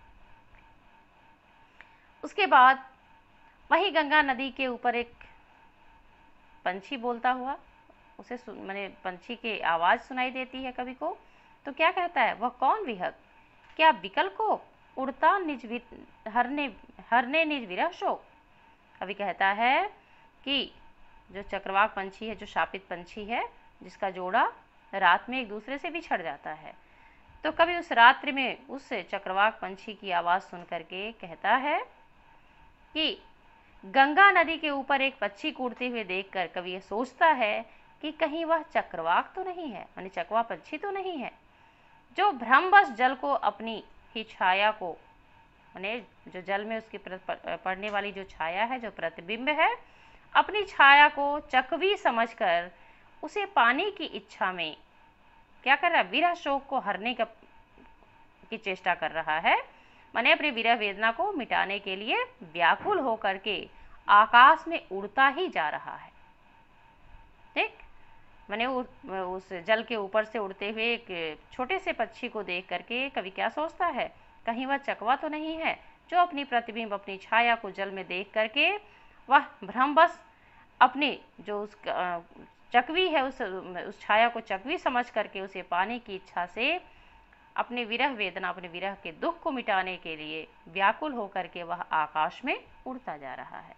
उसके बाद वही गंगा नदी के ऊपर एक पंछी बोलता हुआ, उसे माने पंछी की आवाज सुनाई देती है कवि को। तो क्या कहता है, वह कौन विहग, क्या बिकल को उड़ता निज हरने हरने निज विरह शोक। कवि कहता है कि जो चक्रवाक पंछी है, जो शापित पंछी है, जिसका जोड़ा रात में एक दूसरे से बिछड़ जाता है, तो कवि उस रात्रि में उस चक्रवाक पंछी की आवाज सुन करके कहता है कि गंगा नदी के ऊपर एक पक्षी कूदते हुए देखकर कवि ये सोचता है कि कहीं वह चक्रवाक तो नहीं है, माने चकवा पक्षी तो नहीं है, जो भ्रमवश जल को अपनी ही छाया को, माने जो जल में उसकी पड़ने वाली जो छाया है, जो प्रतिबिंब है, अपनी छाया को चकवी समझकर उसे पाने की इच्छा में क्या कर रहा है, विरह शोक को हरने का की चेष्टा कर रहा है, माने अपनी विरह वेदना को मिटाने के लिए व्याकुल होकर के आकाश में उड़ता ही जा रहा है। ठीक, माने उस जल के ऊपर से उड़ते हुए एक छोटे से पक्षी को देख करके कवि क्या सोचता है, कहीं वह चकवा तो नहीं है जो अपनी प्रतिबिंब, अपनी छाया को जल में देख करके वह भ्रमवश अपनी जो उस चकवी है, उस उस छाया को चकवी समझ करके उसे पाने की इच्छा से अपने विरह वेदना, अपने विरह के दुख को मिटाने के लिए व्याकुल होकर के वह आकाश में उड़ता जा रहा है।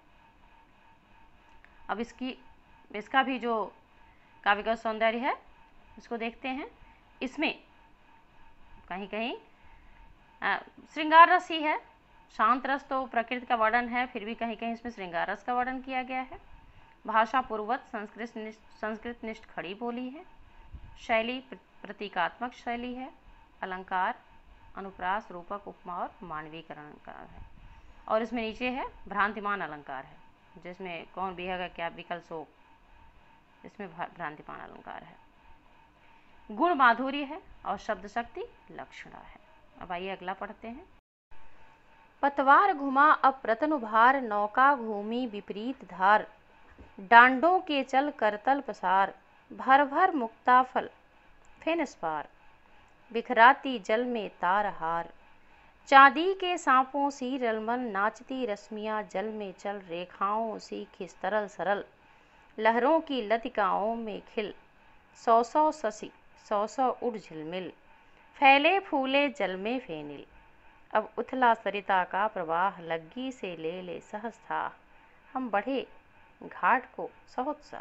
अब इसकी इसका भी जो काव्य का सौंदर्य है इसको देखते हैं। इसमें कहीं कहीं श्रृंगार रस ही है, शांत रस तो प्रकृति का वर्णन है, फिर भी कहीं कहीं इसमें श्रृंगार रस का वर्णन किया गया है। भाषा पूर्वक संस्कृत निष्ठ संस्कृत निष्ठ खड़ी बोली है, शैली प्रतीकात्मक शैली है, अलंकार अनुप्रास, रूपक, उपमा और मानवीकरण का है। और इसमें नीचे है भ्रांतिमान अलंकार है, जिसमें कौन विहग है, क्या विकल शोक, इसमें भ्रांतिमान अलंकार है। गुण माधुर्य है और शब्द शक्ति लक्षणा है। अब आइए अगला पढ़ते हैं। पतवार घुमा अब प्रतनुभार, नौका घूमी विपरीत धार, डांडों के चल करतल पसार, भर भर मुक्ता फल फेन स्पार, बिखराती जल में तार हार, चांदी के सांपों सी रलमल, नाचती रश्मियां जल में चल, रेखाओं सी खिस तरल सरल, लहरों की लतिकाओं में खिल, सौ सौ ससी सौ सौ उड़ झिलमिल, फैले फूले जल में फेनिल, अब उथला सरिता का प्रवाह, लग्गी से ले ले सहज था, हम बढ़े घाट को सहोत्साह।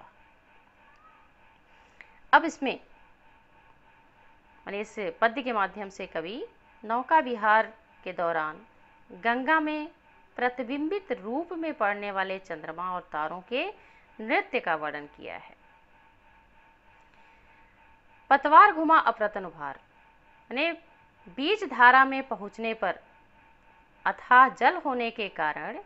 अब इसमें इस पद्य के माध्यम से कवि नौका विहार के दौरान गंगा में प्रतिबिंबित रूप में पड़ने वाले चंद्रमा और तारों के नृत्य का वर्णन किया है। पतवार घुमा अप्रतन उभार, यानी बीज धारा में पहुंचने पर अथाह जल होने के कारण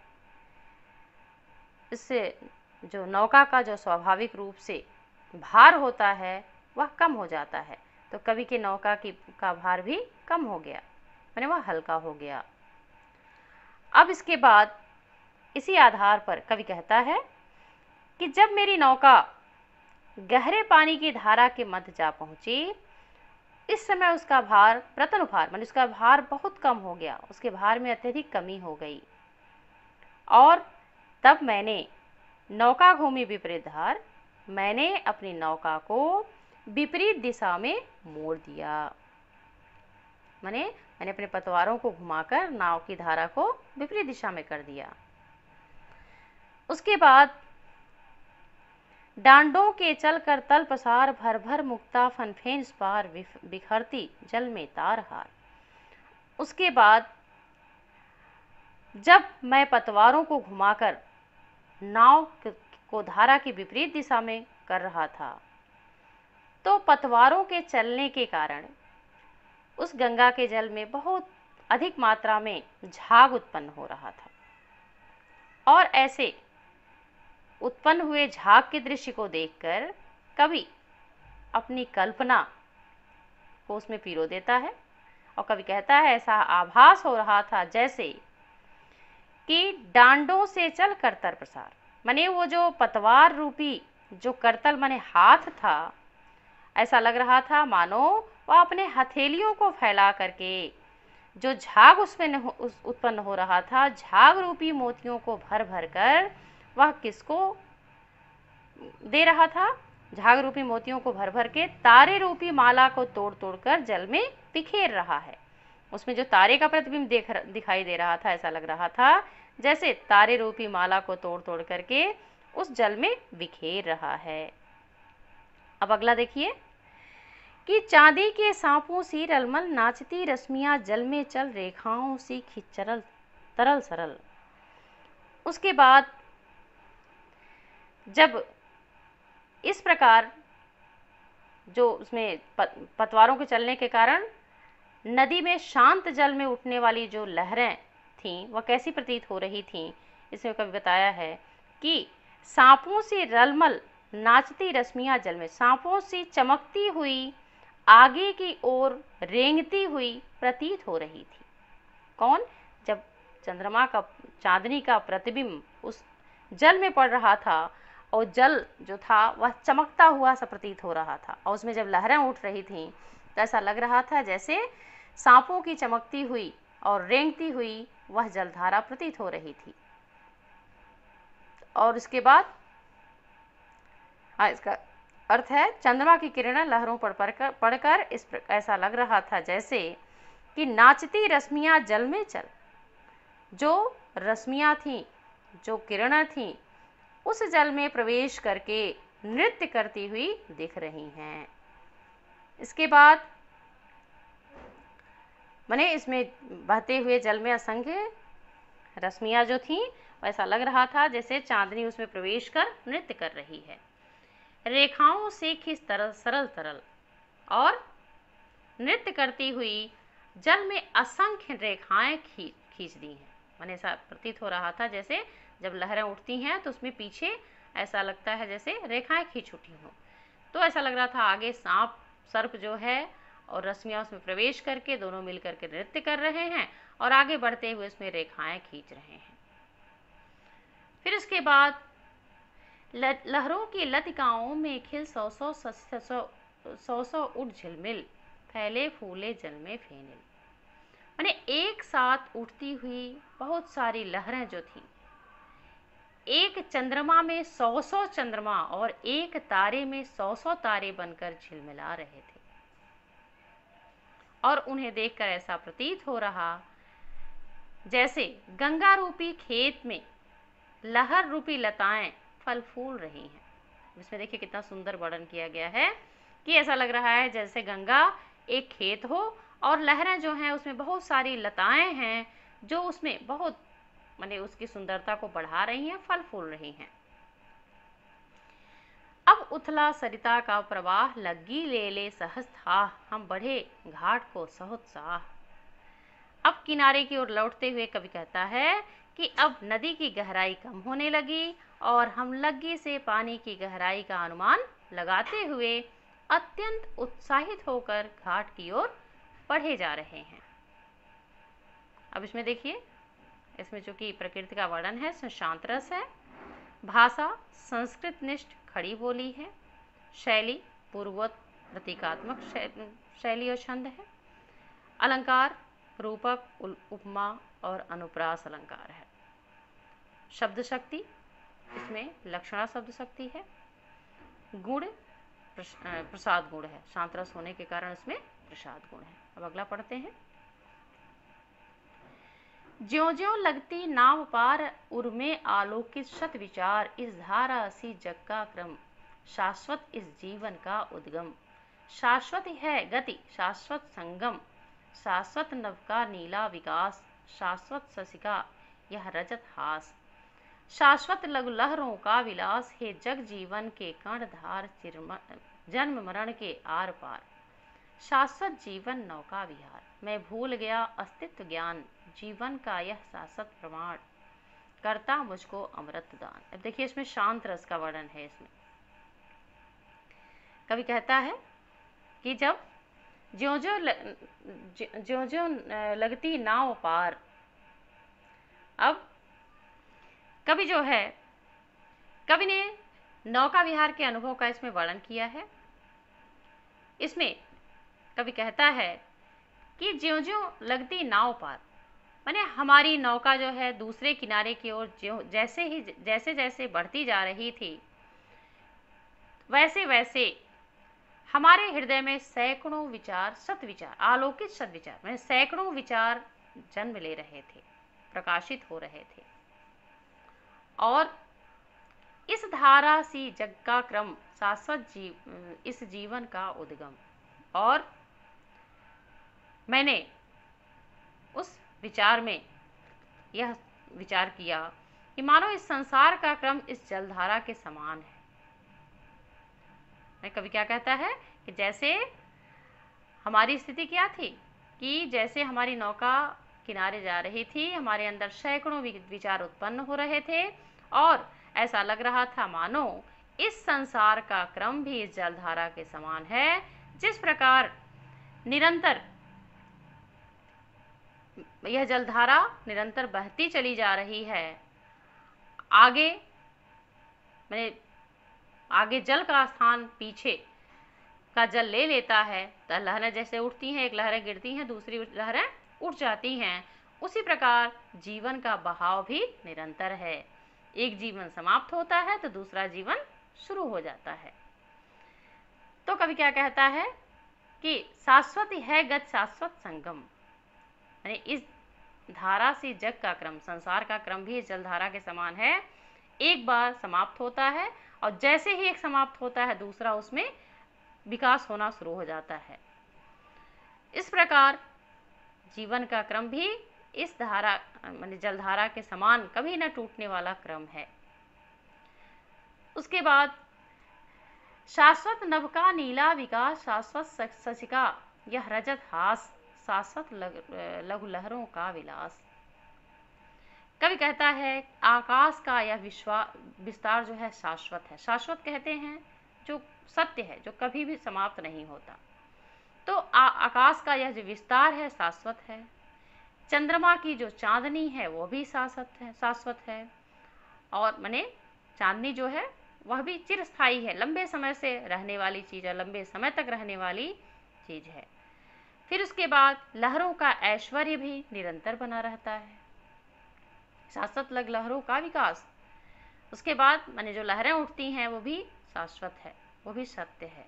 इससे जो नौका का जो स्वाभाविक रूप से भार होता है वह कम हो जाता है। तो कवि के नौका की का भार भी कम हो गया, माने वह हल्का हो गया। अब इसके बाद इसी आधार पर कवि कहता है कि जब मेरी नौका गहरे पानी की धारा के मध्य जा पहुंची, इस समय उसका भार प्रतन भार माने उसका भार बहुत कम हो गया, उसके भार में अत्यधिक कमी हो गई। और तब मैंने नौका घूमी विपरीत धार, मैंने अपनी नौका को विपरीत दिशा में मोड़ दिया, माने मैंने अपने पतवारों को घुमाकर नाव की धारा को विपरीत दिशा में कर दिया। उसके बाद डांडों के चल कर तल पसार, भर भर मुक्ता फनफेन पार, बिखरती जल में तार हार। उसके बाद जब मैं पतवारों को घुमाकर नाव को धारा की विपरीत दिशा में कर रहा था, तो पतवारों के चलने के कारण उस गंगा के जल में बहुत अधिक मात्रा में झाग उत्पन्न हो रहा था। और ऐसे उत्पन्न हुए झाग के दृश्य को देखकर कवि अपनी कल्पना को उसमें पिरो देता है और कवि कहता है ऐसा आभास हो रहा था जैसे कि डांडों से चल करतर प्रसार, माने वो जो पतवार रूपी जो करतल माने हाथ था, ऐसा लग रहा था मानो वह अपने हथेलियों को फैला करके जो झाग उसमें उत्पन्न हो रहा था, झाग रूपी मोतियों को भर भर कर वह किसको दे रहा था, झाग रूपी मोतियों को भर भर के तारे रूपी माला को तोड़ तोड़ कर जल में बिखेर रहा है। उसमें जो तारे का प्रतिबिंब देख दिखाई दे रहा था, ऐसा लग रहा था जैसे तारे रूपी माला को तोड़ तोड़ करके उस जल में बिखेर रहा है। अब अगला देखिए कि चांदी के सांपों सी रलमल नाचती रश्मियां जल में चल रेखाओं सी खिंचरल तरल सरल। उसके बाद जब इस प्रकार जो उसमें पतवारों के चलने के कारण नदी में शांत जल में उठने वाली जो लहरें थीं वह कैसी प्रतीत हो रही थीं, इसमें कभी बताया है कि सांपों से रलमल नाचती रश्मियां जल में, सांपों से चमकती हुई आगे की ओर रेंगती हुई प्रतीत हो रही थी। कौन? जब चंद्रमा का चांदनी का प्रतिबिंब उस जल में पड़ रहा था और जल जो था वह चमकता हुआ सा प्रतीत हो रहा था, और उसमें जब लहरें उठ रही थीं तो ऐसा लग रहा था जैसे सांपों की चमकती हुई और रेंगती हुई वह जलधारा प्रतीत हो रही थी। और इसके बाद हाँ, इसका अर्थ है चंद्रमा की किरणें लहरों पर पड़कर पड़कर इस ऐसा लग रहा था जैसे कि नाचती रश्मियां जल में चल, जो रश्मियां थीं, जो किरणें थीं, उस जल में प्रवेश करके नृत्य करती हुई दिख रही हैं। इसके बाद माने इसमें बहते हुए जल में असंख्य रश्मियां जो थीं वैसा लग रहा था जैसे चांदनी उसमें प्रवेश कर नृत्य कर रही है। रेखाओं से खिंच तरल सरल तरल, और नृत्य करती हुई जल में असंख्य रेखाएं खींच दी हैं। माने ऐसा प्रतीत हो रहा था जैसे जब लहरें उठती हैं तो उसमें पीछे ऐसा लगता है जैसे रेखाएं खींच उठी हों। तो ऐसा लग रहा था आगे सांप सर्प जो है और रश्मियां उसमें प्रवेश करके दोनों मिलकर के नृत्य कर रहे हैं और आगे बढ़ते हुए उसमें रेखाएं खींच रहे हैं। फिर इसके बाद लहरों की लतिकाओं में खिल सौ सौ सौ सौ उठ झिलमिल, फैले फूले जल में फेनिल। माने एक साथ उठती हुई बहुत सारी लहरें जो थी, एक चंद्रमा में सौ सौ चंद्रमा और एक तारे में सौ सौ तारे बनकर झिलमिला रहे थे, और उन्हें देखकर ऐसा प्रतीत हो रहा जैसे गंगा रूपी खेत में लहर रूपी लताएं फल फूल रही हैं। इसमें देखिए कितना सुंदर वर्णन किया गया है कि ऐसा लग रहा है जैसे गंगा एक खेत हो और लहरें जो हैं उसमें बहुत सारी लताएं हैं जो उसमें बहुत माने उसकी सुंदरता को बढ़ा रही हैं, फल फूल रही हैं। अब उथला सरिता का प्रवाह लग्गी ले ले सहज था, हम बढ़े घाट को सहोत्साह। अब किनारे की ओर लौटते हुए कवि कहता है कि अब नदी की गहराई कम होने लगी और हम लग्गी से पानी की गहराई का अनुमान लगाते हुए अत्यंत उत्साहित होकर घाट की ओर बढ़े जा रहे हैं। अब इसमें देखिए, इसमें चूंकि प्रकृति का वर्णन है, इसमें शांत रस है, भाषा संस्कृत निष्ठ खड़ी बोली है, शैली पूर्ववत प्रतीकात्मक शैली और छंद है, अलंकार रूपक उपमा और अनुप्रास अलंकार है, शब्द शक्ति इसमें लक्षणा शब्द शक्ति है, गुण प्रसाद गुण है, शांत रस होने के कारण इसमें प्रसाद गुण है। अब अगला पढ़ते हैं। ज्यों ज्यों लगती नाव पार उर्मे आलोकित शत विचार, इस धारा सी जग का क्रम, शाश्वत इस जीवन का उद्गम, शाश्वत है गति शाश्वत संगम, शाश्वत नव का नीला विकास, शाश्वत शशिका यह रजत हास, शाश्वत लघु लहरों का विलास, हे जग जीवन के कर्णधार जन्म मरण के आर पार, शाश्वत जीवन नौका विहार, मैं भूल गया अस्तित्व ज्ञान, जीवन का यह शाश्वत प्रमाण, करता मुझको अमृत दान। अब देखिए इसमें शांत रस का वर्णन है। इसमें कवि कहता है कि जब ज्यों ज्यों ज्यों ज्यों लगती नाव पार। अब कवि जो है, कवि ने नौका विहार के अनुभव का इसमें वर्णन किया है। इसमें कवि कहता है कि ज्यों ज्यों लगती नाव पार, माने हमारी नौका जो है दूसरे किनारे की ओर ज्यों जैसे ही जैसे जैसे बढ़ती जा रही थी, वैसे वैसे हमारे हृदय में सैकड़ों विचार, सत विचार, आलोकित सत विचार, माने सैकड़ों विचार जन्म ले रहे थे, प्रकाशित हो रहे थे। और इस धारा सी जग का क्रम, शाश्वत जीव इस जीवन का उद्गम। और मैंने उस विचार में यह विचार किया कि मानो इस संसार का क्रम इस जलधारा के समान है। कवि क्या कहता है कि जैसे हमारी स्थिति क्या थी कि जैसे हमारी नौका किनारे जा रही थी, हमारे अंदर सैकड़ों विचार उत्पन्न हो रहे थे और ऐसा लग रहा था मानो इस संसार का क्रम भी इस जलधारा के समान है। जिस प्रकार निरंतर यह जलधारा निरंतर बहती चली जा रही है, आगे मैंने आगे जल का स्थान पीछे का जल ले लेता है, तो लहरें जैसे उठती हैं, एक लहरें गिरती हैं, दूसरी लहरें उठ जाती हैं, उसी प्रकार जीवन का बहाव भी निरंतर है। एक जीवन समाप्त होता है तो दूसरा जीवन शुरू हो जाता है। तो कवि क्या कहता है कि शाश्वत है गत शाश्वत संगम, यानी इस धारा से जग का क्रम, संसार का क्रम भी इस जलधारा के समान है। एक बार समाप्त होता है और जैसे ही एक समाप्त होता है दूसरा उसमें विकास होना शुरू हो जाता है। इस प्रकार जीवन का क्रम भी इस धारा माने जलधारा के समान कभी न टूटने वाला क्रम है। उसके बाद शाश्वत नभ का नीला विकास, शाश्वत शशिका यह रजत हास, शाश्वत लघु लहरों का विलास। कवि कहता है आकाश का यह विस्तार जो है शाश्वत है। शाश्वत कहते हैं जो सत्य है, जो कभी भी समाप्त नहीं होता। तो आ, आकाश का यह जो विस्तार है शाश्वत है। चंद्रमा की जो चांदनी है वो भी शाश्वत है शाश्वत है और माने चांदनी जो है वह भी चिरस्थायी है, लंबे समय से रहने वाली चीज़ है, लंबे समय तक रहने वाली चीज़ है। फिर उसके बाद लहरों का ऐश्वर्य भी निरंतर बना रहता है, शाश्वत लग लहरों का विकास। उसके बाद माने जो लहरें उठती हैं वो भी शाश्वत है, वो भी सत्य है।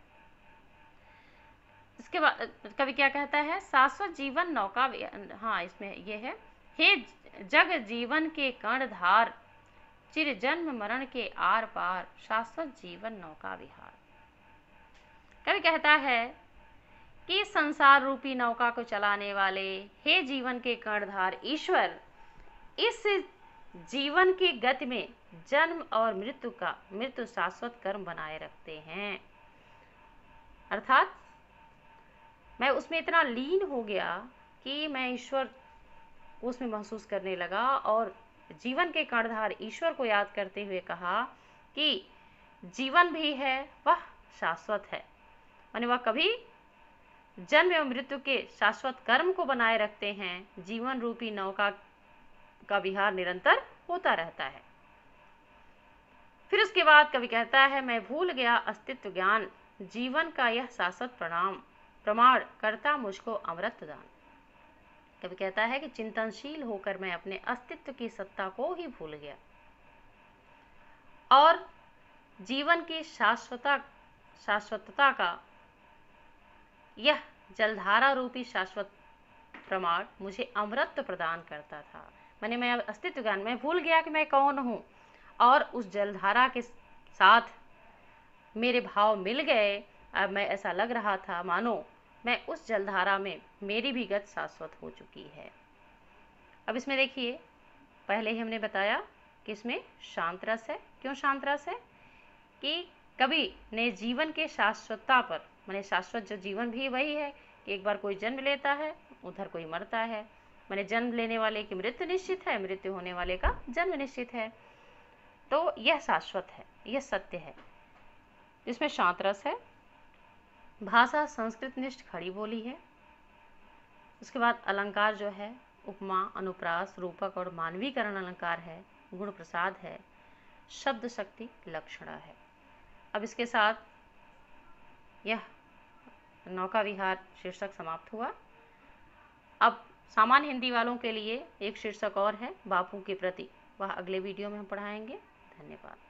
इसके बाद कवि क्या कहता है शाश्वत जीवन नौका, हाँ इसमें ये है, हे जग जीवन के कर्णधार, चिर जन्म मरण के आर पार, शाश्वत जीवन नौका विहार। कवि कहता है कि संसार रूपी नौका को चलाने वाले हे जीवन के कर्णधार ईश्वर, इस जीवन की गति में जन्म और मृत्यु का मृत्यु शाश्वत कर्म बनाए रखते हैं। अर्थात मैं उसमें इतना लीन हो गया कि मैं ईश्वर उसमें महसूस करने लगा और जीवन के कर्णधार ईश्वर को याद करते हुए कहा कि जीवन भी है वह शाश्वत है, माने वह कभी जन्म एवं मृत्यु के शाश्वत कर्म को बनाए रखते हैं। जीवन रूपी नौका का विहार निरंतर होता रहता है। फिर उसके बाद कवि कहता है मैं भूल गया अस्तित्व ज्ञान, जीवन का यह शाश्वत प्रणाम प्रमाण करता मुझको अमृत दान। कवि कहता है कि चिंतनशील होकर मैं अपने अस्तित्व की सत्ता को ही भूल गया और जीवन की शाश्वता शाश्वतता का यह जलधारा रूपी शाश्वत प्रमाण मुझे अमृत प्रदान करता था। मैंने मैं अस्तित्व ज्ञान में भूल गया कि मैं कौन हूँ और उस जलधारा के साथ मेरे भाव मिल गए। अब मैं ऐसा लग रहा था मानो मैं उस जलधारा में मेरी भी गत शाश्वत हो चुकी है। अब इसमें देखिए पहले ही हमने बताया कि इसमें शांत रस है। क्यों शांत रस है? कि कवि ने जीवन के शाश्वतता पर, माने शाश्वत जो जीवन भी वही है कि एक बार कोई जन्म लेता है उधर कोई मरता है, माने जन्म लेने वाले की मृत्यु निश्चित है, मृत्यु होने वाले का जन्म निश्चित है। तो यह शाश्वत है, यह सत्य है, इसमें शांत रस है। भाषा संस्कृतनिष्ठ खड़ी बोली है। उसके बाद अलंकार जो है उपमा, अनुप्रास, रूपक और मानवीकरण अलंकार है, गुण प्रसाद है, शब्द शक्ति लक्षणा है। अब इसके साथ यह नौका विहार शीर्षक समाप्त हुआ। अब सामान्य हिंदी वालों के लिए एक शीर्षक और है, बापू के प्रति, वह अगले वीडियो में हम पढ़ाएंगे। धन्यवाद।